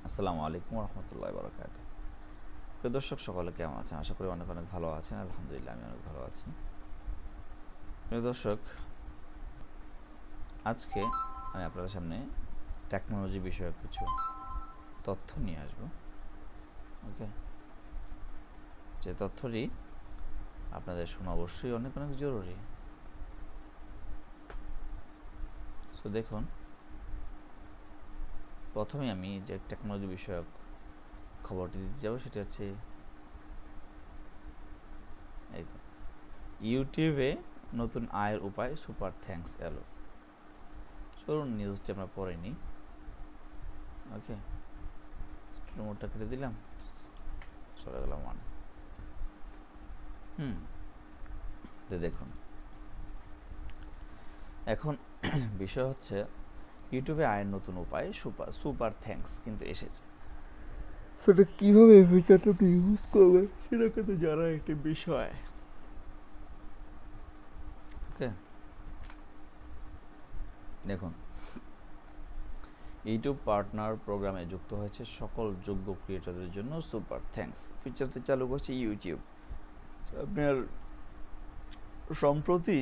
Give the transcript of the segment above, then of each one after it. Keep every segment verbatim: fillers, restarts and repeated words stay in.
আসসালামু আলাইকুম রহমতুল্লাহ বরকাত। প্রিয় দর্শক, সকলে কেমন আছেন? আশা করি অনেক অনেক ভালো আছেন। আলহামদুলিল্লাহ, আমি অনেক ভালো আছি। প্রিয় দর্শক, আজকে আমি আপনাদের সামনে টেকনোলজি বিষয়ক কিছু তথ্য নিয়ে আসবো। ওকে, যে তথ্যটি আপনাদের শোনা অবশ্যই অনেক অনেক জরুরি। সো দেখুন, প্রথমে আমি যে টেকনোলজি বিষয়ক খবরটি দিতে যাবো সেটা হচ্ছে এই তো, ইউটিউবে নতুন আয়ের উপায় সুপার থ্যাঙ্কস এলো। চলুন নিউজটি আমরা পড়ে নিই। ওকে, স্টুডিও মোডটা কেটে দিলাম, চলে গেলাম ওয়ান। হুম তো দেখুন, এখন বিষয় হচ্ছে ইউটিউবে আয়ের নতুন উপায় সুপার সুপার থ্যাঙ্কস কিন্তু এসেছে। সেটা কীভাবে এই ফিচারটা আপনি ইউজ করবেন সেটা কিন্তু জানার একটি বিষয়। ওকে, দেখুন, ইউটিউব পার্টনার প্রোগ্রামে যুক্ত হয়েছে সকল যোগ্য ক্রিয়েটরদের জন্য সুপার থ্যাঙ্কস ফিচারটি চালু করছে ইউটিউব। আপনার সম্প্রতি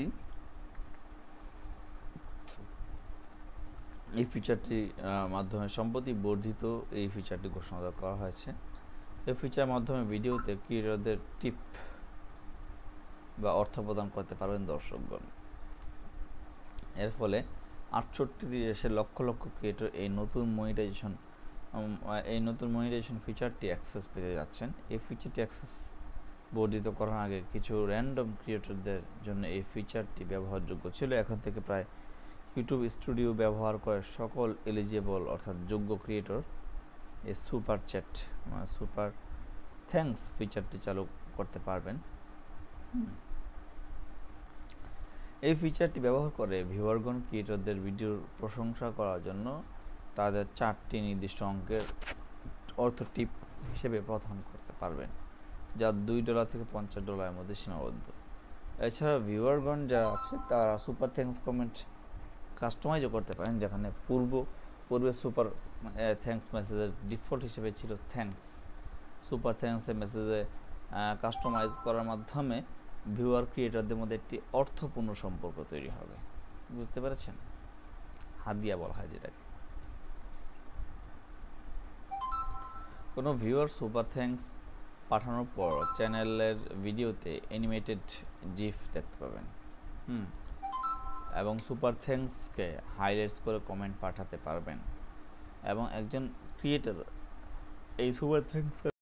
এই ফিচারটি মাধ্যমে সম্প্রতি বর্ধিত এই ফিচারটি ঘোষণা করা হয়েছে। এই ফিচারের মাধ্যমে ভিডিওতে ক্রিয়েটরদের টিপ বা অর্থ প্রদান করতে পারবেন দর্শকগণ। এর ফলে আটষট্টি দেশের লক্ষ লক্ষ ক্রিয়েটর এই নতুন মনিটাইজেশন এই নতুন মনিটাইজেশন ফিচারটি অ্যাক্সেস পেতে যাচ্ছেন। এই ফিচারটি অ্যাক্সেস বর্ধিত করার আগে কিছু র্যান্ডম ক্রিয়েটরদের জন্য এই ফিচারটি ব্যবহারযোগ্য ছিল। এখন থেকে প্রায় ইউটিউব স্টুডিও ব্যবহার করে সকল এলিজিবল অর্থাৎ যোগ্য ক্রিয়েটর এই সুপার চ্যাট মানে সুপার থ্যাঙ্কস ফিচারটি চালু করতে পারবেন। এই ফিচারটি ব্যবহার করে ভিউয়ারগণ ক্রিয়েটরদের ভিডিওর প্রশংসা করার জন্য তাদের চারটি নির্দিষ্ট অঙ্কের অর্থ টিপ হিসেবে প্রদান করতে পারবেন, যা দুই ডলার থেকে পঞ্চাশ ডলারের মধ্যে সীমাবদ্ধ। এছাড়া ভিউয়ারগণ যারা আছে তারা সুপার থ্যাঙ্কস কমেন্ট কাস্টমাইজও করতে পারেন, যেখানে পূর্ব পূর্বে সুপার থ্যাঙ্কস মেসেজের ডিফল্ট হিসেবে ছিল থ্যাঙ্কস। সুপার থ্যাঙ্কসের মেসেজে কাস্টমাইজ করার মাধ্যমে ভিউয়ার ক্রিয়েটরদের মধ্যে একটি অর্থপূর্ণ সম্পর্ক তৈরি হবে। বুঝতে পেরেছেন? হাদিয়া বলা হয় যেটাকে। কোনো ভিউয়ার সুপার থ্যাঙ্কস পাঠানোর পর চ্যানেলের ভিডিওতে অ্যানিমেটেড জিফ দেখতে পাবেন। হুম এবং সুপার থ্যাঙ্কসকে হাইলাইটস করে কমেন্ট পাঠাতে পারবেন। এবং একজন ক্রিয়েটর এই সুপার থ্যাঙ্কস